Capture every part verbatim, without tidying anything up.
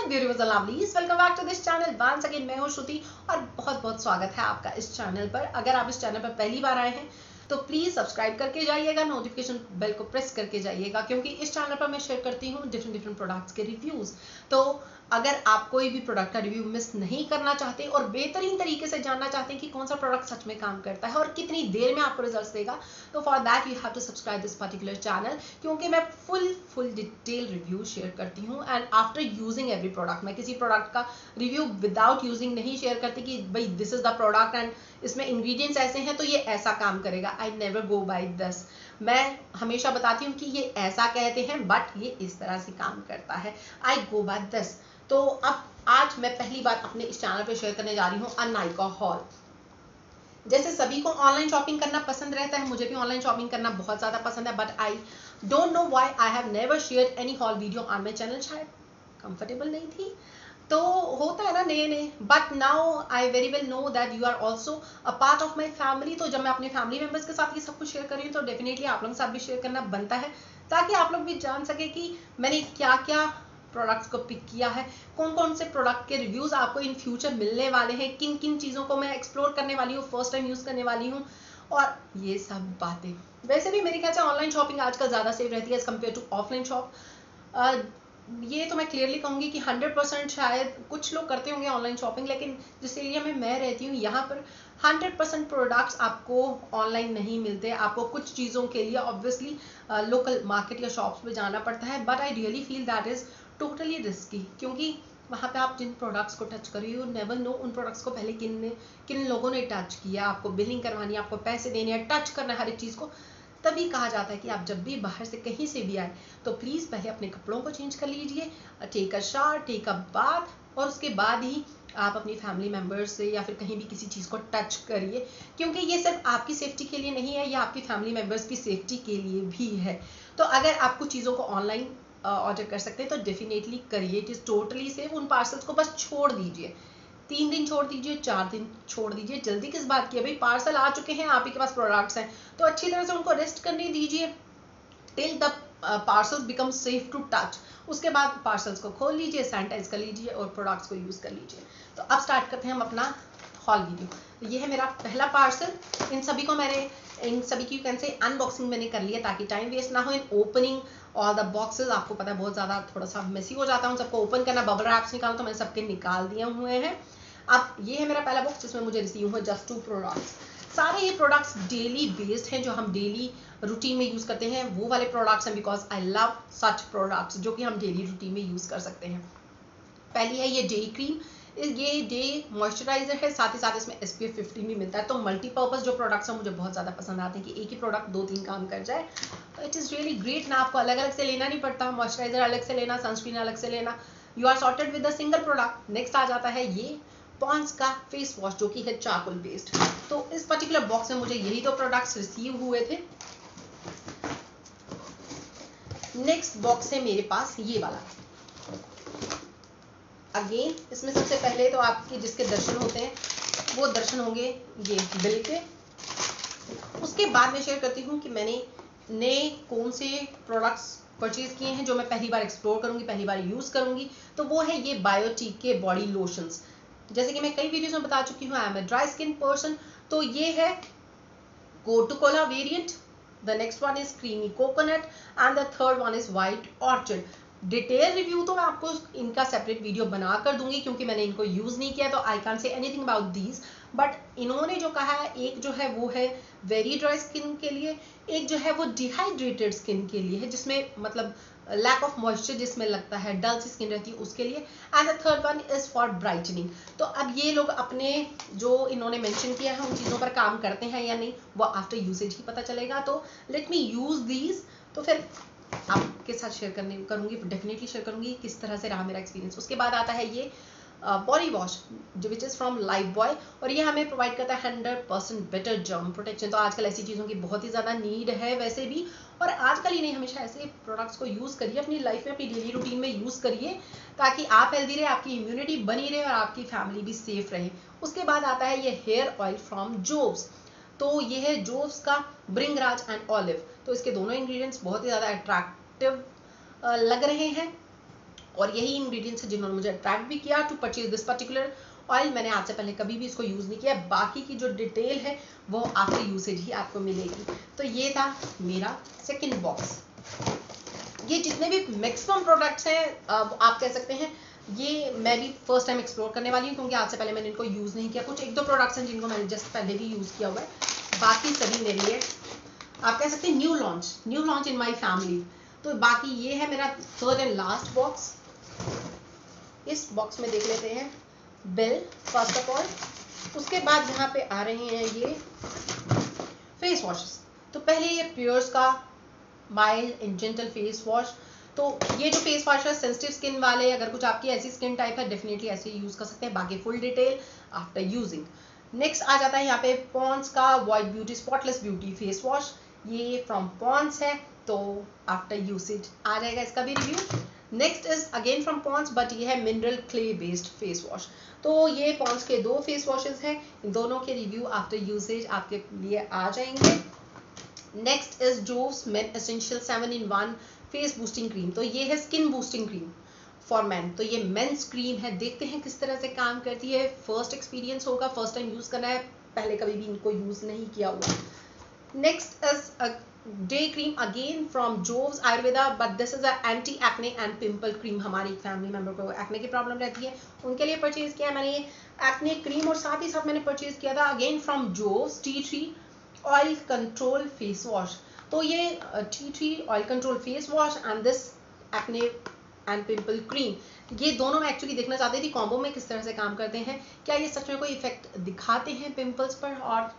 Beautiful lovelies, welcome back to this channel once again. मैं हूं श्रुति और बहुत बहुत स्वागत है आपका इस चैनल पर। अगर आप इस चैनल पर पहली बार आए हैं तो प्लीज सब्सक्राइब करके जाइएगा, नोटिफिकेशन बेल को प्रेस करके जाइएगा, क्योंकि इस चैनल पर मैं शेयर करती हूँ डिफरेंट डिफरेंट प्रोडक्ट्स के रिव्यूज। तो अगर आप कोई भी प्रोडक्ट का रिव्यू मिस नहीं करना चाहते और बेहतरीन तरीके से जानना चाहते हैं कि कौन सा प्रोडक्ट सच में काम करता है और कितनी देर में आपको रिजल्ट्स देगा, तो for that you have to subscribe this particular channel, क्योंकि मैं full full detail review share करती हूँ। And after using every product, मैं किसी प्रोडक्ट का रिव्यू विदाउट यूजिंग नहीं शेयर करती कि भाई this is the product and इसमें इंग्रेडिएंट्स ऐसे हैं तो ये ऐसा काम करेगा। I never go by this. मैं हमेशा बताती हूँ कि ये ऐसा कहते हैं बट ये इस तरह से काम करता है। I go by this. तो अब आज मैं पहली बार अपने इस चैनल पे शेयर करने जा रही हूँ अ नायका हॉल। जैसे सभी को ऑनलाइन शॉपिंग करना पसंद रहता है, मुझे भी ऑनलाइन शॉपिंग करना बहुत ज़्यादा पसंद है, but I don't know why I have never share any haul video on my channel. शायद कंफर्टेबल नहीं थी, तो होता है ना नए नए। But now I very well know that you are also a part of my family. तो जब मैं अपने फैमिली मेम्बर्स के साथ ये सब कुछ शेयर कर रही हूँ तो डेफिनेटली आप लोगों के साथ भी शेयर करना बनता है, ताकि आप लोग भी जान सके कि मैंने क्या क्या प्रोडक्ट्स को पिक किया है, कौन कौन से प्रोडक्ट के रिव्यूज आपको इन फ्यूचर मिलने वाले हैं, किन किन चीज़ों को मैं एक्सप्लोर करने वाली हूँ, फर्स्ट टाइम यूज़ करने वाली हूँ और ये सब बातें। वैसे भी मेरे ख्याल से ऑनलाइन शॉपिंग आजकल ज़्यादा सेफ रहती है as compare to offline shop. ये तो मैं क्लियरली कहूँगी कि हंड्रेड परसेंट शायद कुछ लोग करते होंगे ऑनलाइन शॉपिंग, लेकिन जिस एरिया में मैं रहती हूँ यहाँ पर हंड्रेड परसेंट प्रोडक्ट्स आपको ऑनलाइन नहीं मिलते। आपको कुछ चीज़ों के लिए ऑब्वियसली लोकल मार्केट या शॉप्स में जाना पड़ता है, but I really feel that is totally risky, क्योंकि वहाँ पे आप जिन प्रोडक्ट्स को टच कर रही हो नेवर नो उन प्रोडक्ट्स को पहले किन ने किन लोगों ने टच किया। आपको बिलिंग करवानी है, आपको पैसे देने हैं, टच करना है हर एक चीज़ को। तभी कहा जाता है कि आप जब भी बाहर से कहीं से भी आए तो प्लीज़ पहले अपने कपड़ों को चेंज कर लीजिए, take a shower, take a bath, और उसके बाद ही आप अपनी फैमिली मेम्बर्स से या फिर कहीं भी किसी चीज़ को टच करिए, क्योंकि ये सिर्फ आपकी सेफ्टी के लिए नहीं है, ये आपकी फैमिली मेम्बर्स की सेफ्टी के लिए भी है। तो अगर आप कुछ चीज़ों को ऑनलाइन ऑर्डर कर सकते हैं तो डेफिनेटली करिए। It is totally safe. उन पार्सल्स को बस छोड़ दीजिए, तीन दिन छोड़ दीजिए, चार दिन छोड़ दीजिए। जल्दी किस बात की है भाई, पार्सल आ चुके हैं, आप ही के पास प्रोडक्ट्स हैं तो अच्छी तरह से उनको रेस्ट करने दीजिए till the parcels become safe to touch. उसके बाद पार्सल्स को खोल लीजिए, सैनिटाइज कर लीजिए और प्रोडक्ट्स को यूज़ कर लीजिए। तो अब स्टार्ट करते हैं हम अपना हॉल वीडियो। ये है मेरा पहला पार्सल। इन सभी को मैंने इन सभी की कैन से अनबॉक्सिंग मैंने कर लिया ताकि टाइम वेस्ट ना हो in opening all the boxes. आपको पता है बहुत ज़्यादा थोड़ा सा मेसी हो जाता है उन सबको ओपन करना, बबल रैप्स निकालना, तो मैंने सबके निकाल दिए हुए हैं। अब ये है मेरा पहला बॉक्स जिसमें मुझे रिसीव हुआ जस्ट टू प्रोडक्ट्स। सारे ये प्रोडक्ट्स डेली बेस्ड हैं, जो हम डेली रूटीन में यूज़ करते हैं वो वाले प्रोडक्ट्स हैं, because I love such products जो कि हम डेली रूटीन में यूज़ कर सकते हैं। पहली है ये डे क्रीम। ये डे मॉइस्चराइजर है, साथ ही साथ इसमें एस पी एफ फिफ्टी भी मिलता है। तो मल्टीपर्पज़ जो प्रोडक्ट्स हैं मुझे बहुत ज़्यादा पसंद आते हैं कि एक ही प्रोडक्ट दो तीन काम कर जाए। तो इट इज़ रियली ग्रेट ना, आपको अलग अलग से लेना नहीं पड़ता, मॉइस्चराइजर अलग से लेना, सनस्क्रीन अलग से लेना, you are sorted with a single product. Next आ जाता है ये पॉन्ड्स का फेस वॉश जो कि है चारकोल बेस्ड। तो इस पर्टिकुलर बॉक्स में मुझे यही दो प्रोडक्ट्स रिसीव हुए थे। नेक्स्ट बॉक्स है मेरे पास ये वाला। अगेन इसमें सबसे पहले तो आपके जिसके दर्शन होते हैं वो दर्शन होंगे ये बिल के। उसके बाद मैं शेयर करती हूँ कि मैंने नए कौन से प्रोडक्ट्स परचेज किए हैं जो मैं पहली बार एक्सप्लोर करूँगी, पहली बार यूज़ करूँगी। तो वो है ये बायोटिक के बॉडी लोशंस। जैसे कि मैं कई वीडियोस में बता चुकी हूँ, I am a dry skin person. तो ये है कोटोकोला variant, the next one is creamy coconut and the third one is white orchid. Detail review तो मैं आपको इनका सेपरेट वीडियो बना कर दूंगी, क्योंकि मैंने इनको यूज़ नहीं किया तो I can say anything about these. But इन्होंने जो कहा है, एक जो है वो है वेरी ड्राई स्किन के लिए, एक जो है वो डिहाइड्रेटेड स्किन के लिए है, जिसमें मतलब लैक ऑफ मॉइस्चर जिसमें लगता है, डल सी स्किन रहती है उसके लिए, and the third one is for brightening. तो अब ये लोग अपने जो इन्होंने मेंशन किया है उन चीज़ों पर काम करते हैं या नहीं वो आफ्टर यूसेज ही पता चलेगा। तो लेट मी यूज़ दीज, तो फिर आपके साथ शेयर करने करूँगी, डेफिनेटली शेयर करूँगी किस तरह से रहा मेरा एक्सपीरियंस। उसके बाद आता है ये बॉडी वॉश जो which is from Lifebuoy, और ये हमें प्रोवाइड करता है hundred percent better germ protection. तो आजकल ऐसी चीज़ों की बहुत ही ज़्यादा नीड है वैसे भी, और आजकल ही नहीं हमेशा ऐसे प्रोडक्ट्स को यूज़ करिए, अपनी लाइफ में अपनी डेली रूटीन में यूज़ करिए, ताकि आप हेल्दी रहे, आपकी इम्यूनिटी बनी रहे और आपकी फैमिली भी सेफ रहे। उसके बाद आता है ये हेयर ऑयल फ्रॉम जोव्स। तो ये है जोव्स का ब्रिंगराज एंड ऑलिव। तो इसके दोनों इंग्रेडिएंट्स बहुत ही ज़्यादा अट्रैक्टिव लग रहे हैं और यही इंग्रेडिएंट्स है जिन्होंने मुझे अट्रैक्ट भी किया to purchase this particular oil. मैंने आज से पहले कभी भी इसको यूज़ नहीं किया, बाकी की जो डिटेल है वो आफ्टर यूसेज ही आपको मिलेगी। तो ये था मेरा सेकेंड बॉक्स। ये जितने भी मैक्सिमम प्रोडक्ट्स हैं आप कह सकते हैं ये मैं भी फर्स्ट टाइम एक्सप्लोर करने वाली हूँ, क्योंकि आज से पहले मैंने इनको यूज़ नहीं किया। कुछ एक दो प्रोडक्ट्स हैं जिनको मैंने जस्ट पहले भी यूज़ किया हुआ है, बाकी सभी मेरे लिए आप कह सकते हैं new launch new launch in my family. तो बाकी ये है मेरा थर्ड एंड लास्ट बॉक्स। इस बॉक्स में देख लेते हैं बिल फर्स्ट ऑफ ऑल। उसके बाद यहाँ पे आ रहे हैं ये फेस वॉशेस। तो पहले ये प्योर्स का mild and gentle face wash. तो ये जो फेस वॉश है सेंसिटिव स्किन वाले, अगर कुछ आपकी ऐसी स्किन टाइप है डेफिनेटली ऐसे यूज कर सकते हैं। बाकी full detail after using. Next आ जाता है यहाँ पे पॉन्ड्स का white beauty spotless beauty face wash. ये फ्रॉम पॉन्ड्स है, तो आफ्टर यूसेज आ जाएगा इसका भी review. Next is again from Pond's, but ये है mineral clay based face wash. तो ये पॉन्ड्स के दो फेस वॉशेस हैं, इन दोनों के रिव्यू आफ्टर यूसेज आपके लिए आ जाएंगे। Next is Jovees men essential seven in one face boosting cream. तो ये है skin boosting cream for man. तो ये मेंस क्रीम है, देखते हैं किस तरह से काम करती है। फर्स्ट एक्सपीरियंस होगा, फर्स्ट टाइम यूज करना है, पहले कभी भी इनको यूज नहीं किया हुआ। Next is a day cream again from Jovees Ayurveda, but this is a anti acne and pimple cream. हमारी फैमिली मेंबर को एक्ने की प्रॉब्लम रहती है, उनके लिए परचेज किया है मैंने ये एक्ने क्रीम। और साथ ही साथ मैंने परचेज किया था again from Jovees tea tree oil control face wash. तो ये tea tree oil control face wash and this acne and pimple cream, ये दोनों मैं एक्चुअली देखना चाहती थी कॉम्बो में किस तरह से काम करते हैं, क्या ये सच में कोई इफेक्ट दिखाते हैं पिंपल्स पर, और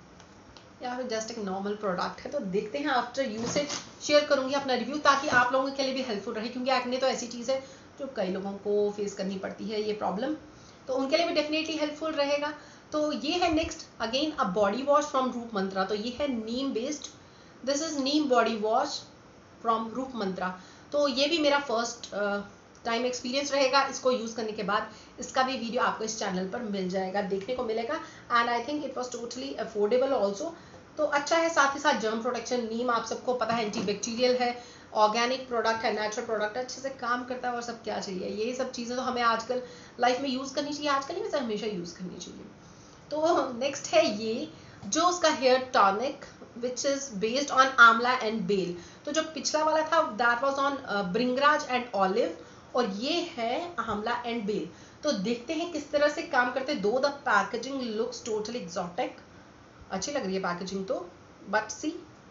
या फिर जस्ट एक नॉर्मल प्रोडक्ट है। तो देखते हैं आफ्टर यूसेज। शेयर करूंगी अपना रिव्यू ताकि आप लोगों के लिए भी हेल्पफुल रहे, क्योंकि एक्ने तो ऐसी चीज़ है जो कई लोगों को फेस करनी पड़ती है ये प्रॉब्लम, तो उनके लिए भी डेफिनेटली हेल्पफुल रहेगा। तो ये है next again a body wash from Roop Mantra. तो ये है neem based, this is neem body wash from Roop Mantra. तो ये भी मेरा फर्स्ट टाइम एक्सपीरियंस रहेगा इसको यूज़ करने के बाद। इसका भी वीडियो आपको इस चैनल पर मिल जाएगा, देखने को मिलेगा। And I think it was totally affordable also. तो अच्छा है, साथ ही साथ जर्म प्रोटेक्शन। नीम आप सबको पता है एंटीबैक्टीरियल है, ऑर्गेनिक प्रोडक्ट है, नेचुरल प्रोडक्ट है, अच्छे से काम करता है, और सब क्या चाहिए। यही सब चीज़ें तो हमें आजकल लाइफ में यूज़ करनी चाहिए, आजकल ही वैसे हमेशा यूज़ करनी चाहिए। तो नेक्स्ट है ये जो उसका hair tonic which is based on amla and bael. तो जो पिछला वाला था that was on bhringraj and olive, और ये है आंवला एंड बेल। तो देखते हैं किस तरह से काम करते हैं। Though the packaging looks totally exotic, अच्छी लग रही है पैकेजिंग तो, बट सी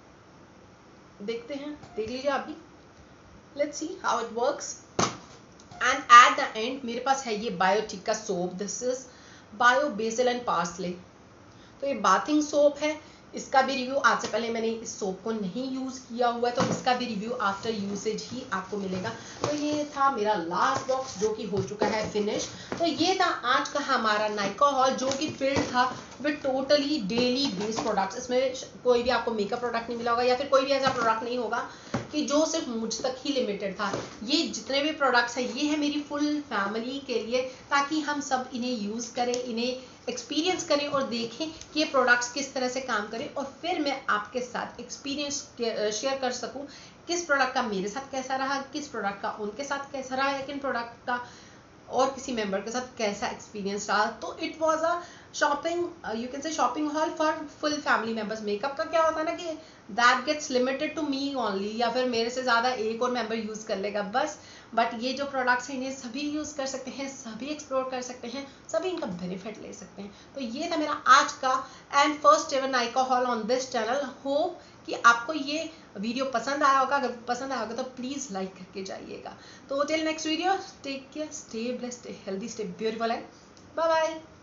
देखते हैं, देख लीजिए आप भी, let's see how it works. And at the end मेरे पास है ये बायोटिक का soap, this is bio basil and parsley. तो ये बाथिंग सोप है, इसका भी रिव्यू आज से पहले मैंने इस सोप को नहीं यूज़ किया हुआ है, तो इसका भी रिव्यू आफ्टर यूसेज ही आपको मिलेगा। तो ये था मेरा लास्ट बॉक्स जो कि हो चुका है फिनिश। तो ये था आज का हमारा नायका हॉल जो कि फिल्ड था with totally daily based products. इसमें कोई भी आपको मेकअप प्रोडक्ट नहीं मिला होगा, या फिर कोई भी ऐसा प्रोडक्ट नहीं होगा कि जो सिर्फ मुझ तक ही लिमिटेड था। ये जितने भी प्रोडक्ट्स हैं ये है मेरी फुल फैमिली के लिए, ताकि हम सब इन्हें यूज़ करें, इन्हें एक्सपीरियंस करें और देखें कि ये प्रोडक्ट्स किस तरह से काम करें, और फिर मैं आपके साथ एक्सपीरियंस शेयर कर सकूं किस प्रोडक्ट का मेरे साथ कैसा रहा, किस प्रोडक्ट का उनके साथ कैसा रहा, या किन प्रोडक्ट का और किसी मेंबर के साथ कैसा एक्सपीरियंस रहा। तो it was a shopping, you can say shopping haul for full family members. Makeup का क्या होता है ना कि that gets limited to me only, या फिर मेरे से ज़्यादा एक और मेंबर यूज़ कर लेगा बस। बट ये जो प्रोडक्ट्स हैं इन्हें सभी यूज़ कर सकते हैं, सभी एक्सप्लोर कर सकते हैं, सभी इनका बेनिफिट ले सकते हैं। तो ये था मेरा आज का and first ever Nykaa haul on this channel. Hope कि आपको ये वीडियो पसंद आया होगा, अगर पसंद आया होगा तो प्लीज़ लाइक करके जाइएगा। तो till next video, take care, stay blessed, stay healthy, stay beautiful and bye bye.